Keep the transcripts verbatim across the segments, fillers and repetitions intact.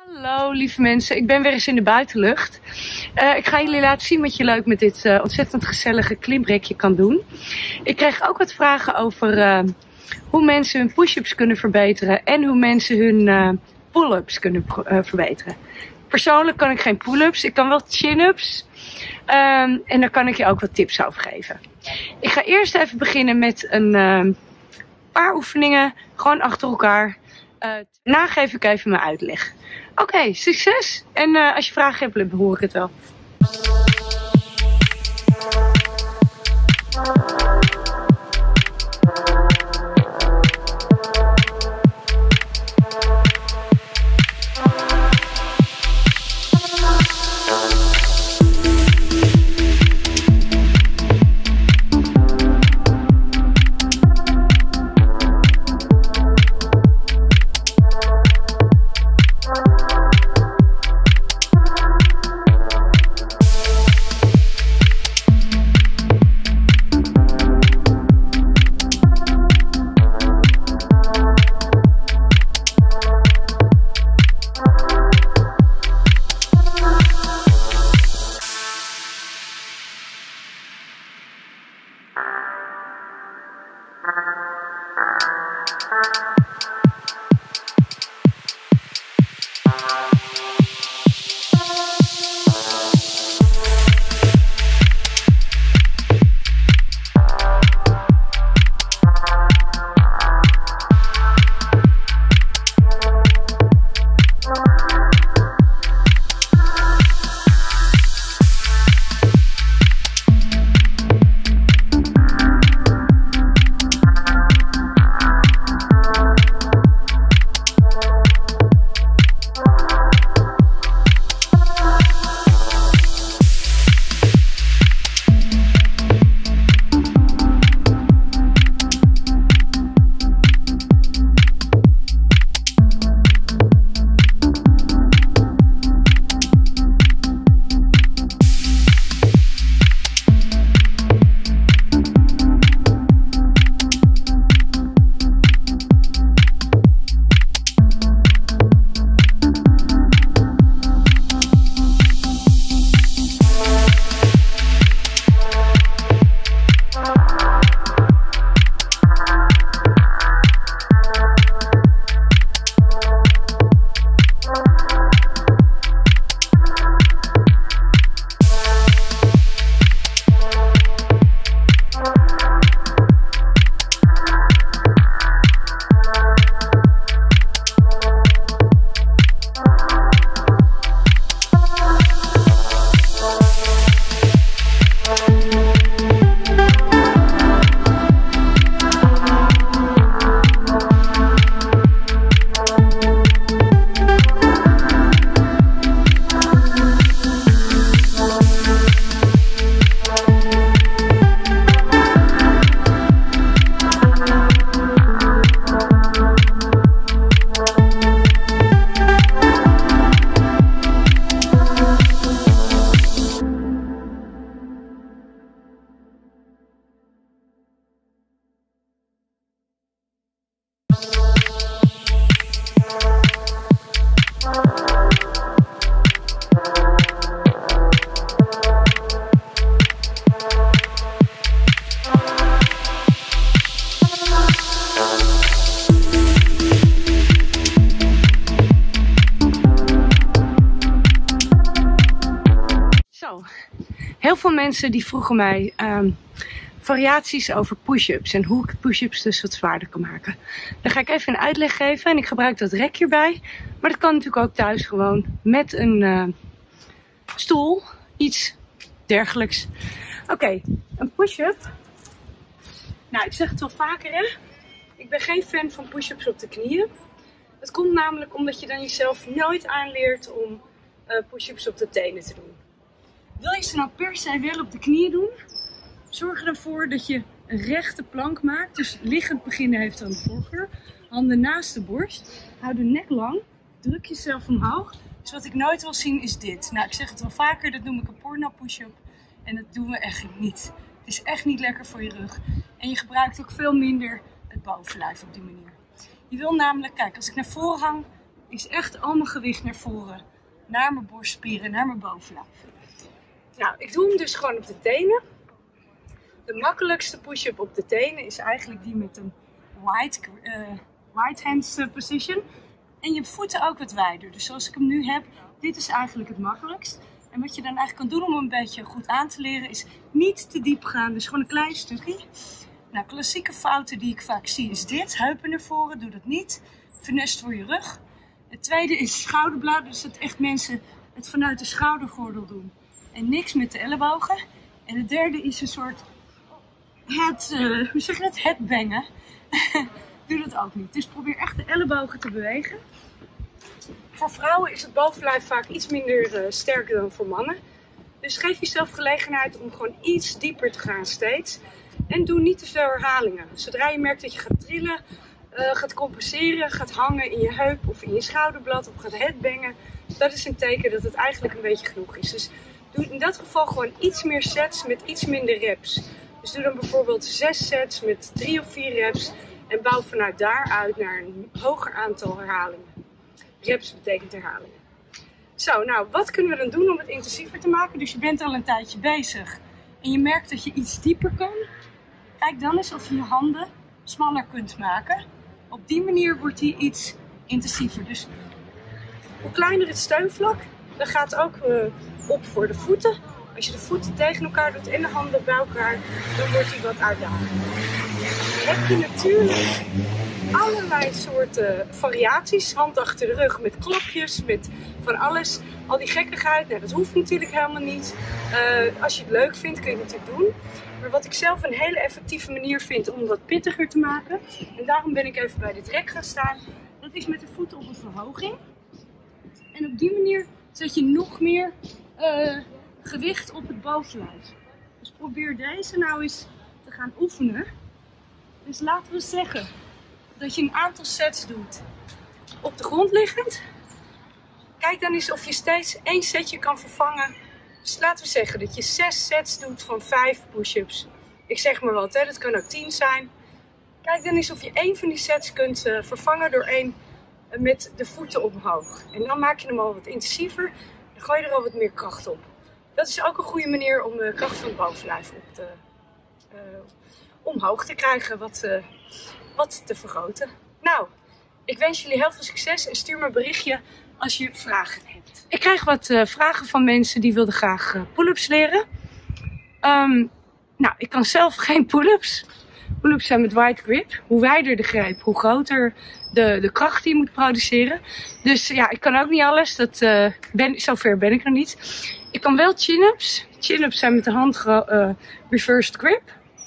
Hallo lieve mensen, ik ben weer eens in de buitenlucht. Uh, ik ga jullie laten zien wat je leuk met dit uh, ontzettend gezellige klimrekje kan doen. Ik kreeg ook wat vragen over uh, hoe mensen hun push-ups kunnen verbeteren en hoe mensen hun uh, pull-ups kunnen uh, verbeteren. Persoonlijk kan ik geen pull-ups, ik kan wel chin-ups um, en daar kan ik je ook wat tips over geven. Ik ga eerst even beginnen met een uh, paar oefeningen, gewoon achter elkaar. Uh, daarna geef ik even mijn uitleg. Oké, okay, succes! En uh, als je vragen hebt, dan hoor ik het wel. Heel veel mensen die vroegen mij um, variaties over push-ups en hoe ik push-ups dus wat zwaarder kan maken. Daar ga ik even een uitleg geven en ik gebruik dat rekje erbij. Maar dat kan natuurlijk ook thuis gewoon met een uh, stoel, iets dergelijks. Oké, okay, een push-up. Nou, ik zeg het wel vaker hè. Ik ben geen fan van push-ups op de knieën. Dat komt namelijk omdat je dan jezelf nooit aanleert om uh, push-ups op de tenen te doen. Wil je ze nou per se wel op de knieën doen? Zorg ervoor dat je een rechte plank maakt. Dus liggend beginnen heeft dan de voorkeur. Handen naast de borst. Hou de nek lang. Druk jezelf omhoog. Dus wat ik nooit wil zien is dit. Nou, ik zeg het wel vaker. Dat noem ik een porno push-up. En dat doen we echt niet. Het is echt niet lekker voor je rug. En je gebruikt ook veel minder het bovenlijf op die manier. Je wil namelijk, kijk, als ik naar voren hang, is echt al mijn gewicht naar voren. Naar mijn borstspieren, naar mijn bovenlijf. Nou, ik doe hem dus gewoon op de tenen. De makkelijkste push-up op de tenen is eigenlijk die met een wide, uh, wide hands position. En je voeten ook wat wijder. Dus zoals ik hem nu heb, dit is eigenlijk het makkelijkst. En wat je dan eigenlijk kan doen om hem een beetje goed aan te leren, is niet te diep gaan. Dus gewoon een klein stukje. Nou, klassieke fouten die ik vaak zie is dit. Heupen naar voren, doe dat niet. Vernest voor je rug. Het tweede is schouderbladen. Dus dat echt mensen het vanuit de schoudergordel doen. En niks met de ellebogen. En het derde is een soort het, uh, hoe zeg je dat? Headbangen. Doe dat ook niet. Dus probeer echt de ellebogen te bewegen. Voor vrouwen is het bovenlijf vaak iets minder uh, sterk dan voor mannen. Dus geef jezelf gelegenheid om gewoon iets dieper te gaan steeds. En doe niet te veel herhalingen. Zodra je merkt dat je gaat trillen, uh, gaat compenseren, gaat hangen in je heup of in je schouderblad of gaat headbangen. Dat is een teken dat het eigenlijk een beetje genoeg is. Dus doe in dat geval gewoon iets meer sets met iets minder reps. Dus doe dan bijvoorbeeld zes sets met drie of vier reps. En bouw vanuit daaruit naar een hoger aantal herhalingen. Reps betekent herhalingen. Zo, nou, wat kunnen we dan doen om het intensiever te maken? Dus je bent al een tijdje bezig en je merkt dat je iets dieper kan. Kijk dan eens of je je handen smaller kunt maken. Op die manier wordt die iets intensiever. Dus hoe kleiner het steunvlak, dan gaat het ook uh, op voor de voeten. Als je de voeten tegen elkaar doet en de handen bij elkaar, dan wordt die wat uitdagender. Heb je natuurlijk allerlei soorten variaties. Hand achter de rug met klopjes, met van alles. Al die gekkigheid, nou, dat hoeft natuurlijk helemaal niet. Uh, als je het leuk vindt, kun je het natuurlijk doen. Maar wat ik zelf een hele effectieve manier vind om dat pittiger te maken. En daarom ben ik even bij dit rek gaan staan. Dat is met de voeten op een verhoging. En op die manier zet je nog meer uh, gewicht op het bovenlijf. Dus probeer deze nou eens te gaan oefenen. Dus laten we zeggen dat je een aantal sets doet op de grond liggend. Kijk dan eens of je steeds één setje kan vervangen. Dus laten we zeggen dat je zes sets doet van vijf push-ups. Ik zeg maar wat, hè? Dat kan ook tien zijn. Kijk dan eens of je één van die sets kunt uh, vervangen door één uh, met de voeten omhoog. En dan maak je hem al wat intensiever. Dan gooi je er al wat meer kracht op. Dat is ook een goede manier om de kracht van het bovenlijf op te, uh, omhoog te krijgen, wat, uh, wat te vergroten. Nou, ik wens jullie heel veel succes en stuur me een berichtje als je vragen hebt. Ik krijg wat uh, vragen van mensen die wilden graag uh, pull-ups leren. Um, nou, ik kan zelf geen pull-ups. Pull-ups zijn met wide grip. Hoe wijder de greep, hoe groter de, de kracht die je moet produceren. Dus ja, ik kan ook niet alles. Dat, uh, ben, zover ben ik nog niet. Ik kan wel chin-ups. Chin-ups zijn met de hand uh, reversed grip.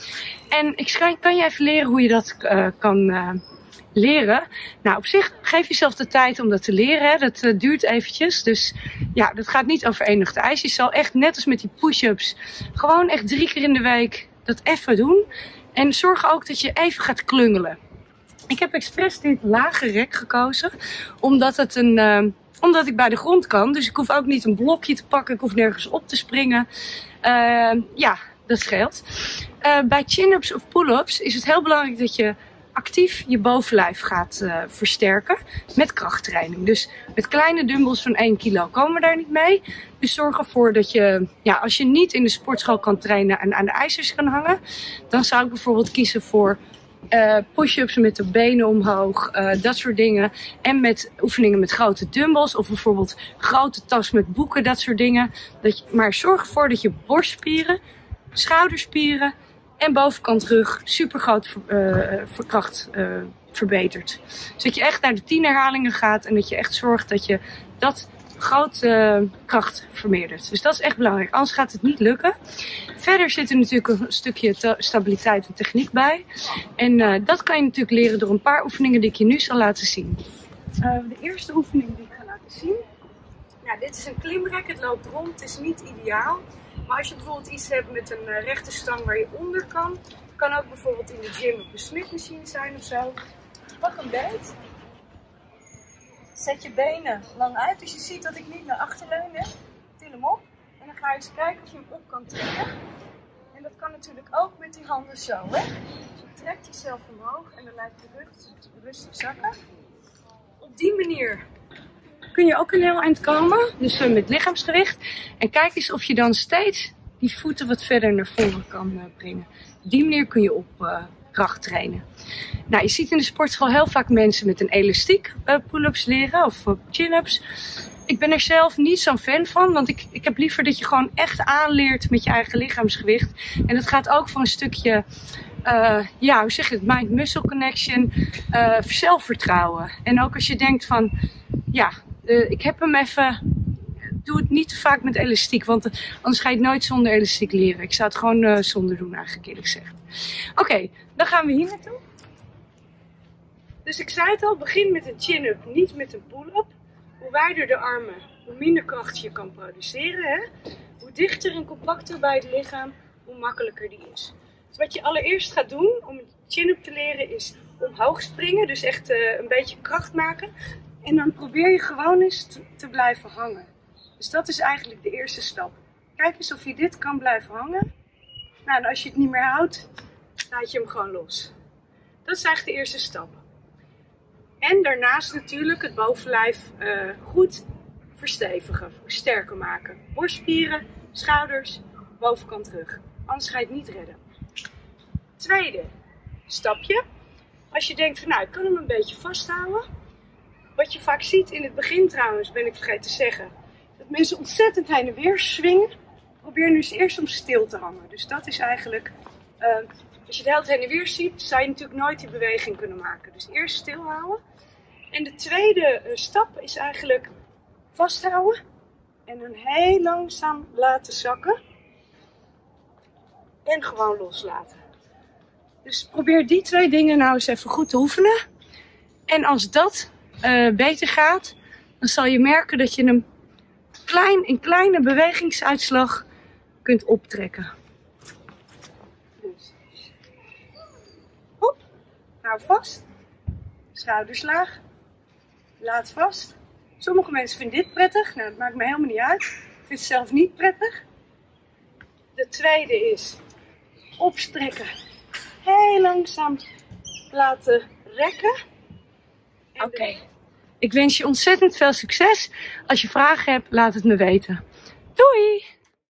En ik kan je even leren hoe je dat uh, kan uh, leren. Nou, op zich geef jezelf de tijd om dat te leren. Hè. Dat uh, duurt eventjes. Dus ja, dat gaat niet over één nacht ijs. Je zal echt, net als met die push-ups, gewoon echt drie keer in de week dat even doen. En zorg ook dat je even gaat klungelen. Ik heb expres dit lage rek gekozen, omdat het een... Uh, Omdat ik bij de grond kan. Dus ik hoef ook niet een blokje te pakken. Ik hoef nergens op te springen. Uh, ja, dat scheelt. Uh, bij chin-ups of pull-ups is het heel belangrijk dat je actief je bovenlijf gaat uh, versterken met krachttraining. Dus met kleine dumbbells van één kilo komen we daar niet mee. Dus zorg ervoor dat je, ja, als je niet in de sportschool kan trainen en aan de ijzers kan hangen, dan zou ik bijvoorbeeld kiezen voor Uh, push-ups met de benen omhoog, uh, dat soort dingen. En met oefeningen met grote dumbbells of bijvoorbeeld grote tas met boeken, dat soort dingen. Dat je, maar zorg ervoor dat je borstspieren, schouderspieren en bovenkant rug super groot uh, verkracht uh, verbetert. Dus dat je echt naar de tien herhalingen gaat en dat je echt zorgt dat je dat grote uh, kracht vermeerdert. Dus dat is echt belangrijk, anders gaat het niet lukken. Verder zit er natuurlijk een stukje stabiliteit en techniek bij. En uh, dat kan je natuurlijk leren door een paar oefeningen die ik je nu zal laten zien. Uh, de eerste oefening die ik ga laten zien. Nou, dit is een klimrek, het loopt rond, het is niet ideaal. Maar als je bijvoorbeeld iets hebt met een uh, rechte stang waar je onder kan. Kan ook bijvoorbeeld in de gym op een smidmachine zijn of zo. Pak een beet. Zet je benen lang uit, dus je ziet dat ik niet naar achter leun. Hè? Til hem op en dan ga je eens kijken of je hem op kan trekken. En dat kan natuurlijk ook met die handen zo. Hè? Dus je trekt jezelf omhoog en dan laat je rug rustig zakken. Op die manier kun je ook een heel eind komen. Dus uh, met lichaamsgewicht. En kijk eens of je dan steeds die voeten wat verder naar voren kan uh, brengen. Op die manier kun je op uh, kracht trainen. Nou, je ziet in de sportschool heel vaak mensen met een elastiek uh, pull-ups leren of uh, chin-ups. Ik ben er zelf niet zo'n fan van, want ik, ik heb liever dat je gewoon echt aanleert met je eigen lichaamsgewicht. En dat gaat ook voor een stukje, uh, ja, hoe zeg je het, mind-muscle connection, uh, zelfvertrouwen. En ook als je denkt van, ja, uh, ik heb hem even, doe het niet te vaak met elastiek, want uh, anders ga je het nooit zonder elastiek leren. Ik zou het gewoon uh, zonder doen eigenlijk, eerlijk gezegd. Oké, okay, dan gaan we hier naartoe. Dus ik zei het al, begin met een chin-up, niet met een pull-up. Hoe wijder de armen, hoe minder kracht je kan produceren. Hè? Hoe dichter en compacter bij het lichaam, hoe makkelijker die is. Dus wat je allereerst gaat doen om een chin-up te leren is omhoog springen. Dus echt uh, een beetje kracht maken. En dan probeer je gewoon eens te, te blijven hangen. Dus dat is eigenlijk de eerste stap. Kijk eens of je dit kan blijven hangen. Nou, en als je het niet meer houdt, laat je hem gewoon los. Dat is eigenlijk de eerste stap. En daarnaast natuurlijk het bovenlijf uh, goed verstevigen, sterker maken. Borstspieren, schouders, bovenkant rug. Anders ga je het niet redden. Tweede stapje. Als je denkt van nou, ik kan hem een beetje vasthouden. Wat je vaak ziet in het begin trouwens, ben ik vergeten te zeggen. Dat mensen ontzettend heen en weer swingen. Probeer nu eens eerst om stil te hangen. Dus dat is eigenlijk... Uh, Als je de hele tijd heen en weer ziet, zou je natuurlijk nooit die beweging kunnen maken. Dus eerst stilhouden. En de tweede uh, stap is eigenlijk vasthouden. En dan heel langzaam laten zakken. En gewoon loslaten. Dus probeer die twee dingen nou eens even goed te oefenen. En als dat uh, beter gaat, dan zal je merken dat je een, klein, een kleine bewegingsuitslag kunt optrekken. Hou vast, schouders laag, laat vast. Sommige mensen vinden dit prettig, nou dat maakt me helemaal niet uit. Ik vind het zelf niet prettig. De tweede is opstrekken, heel langzaam laten rekken. Oké, okay. Ik wens je ontzettend veel succes. Als je vragen hebt, laat het me weten. Doei!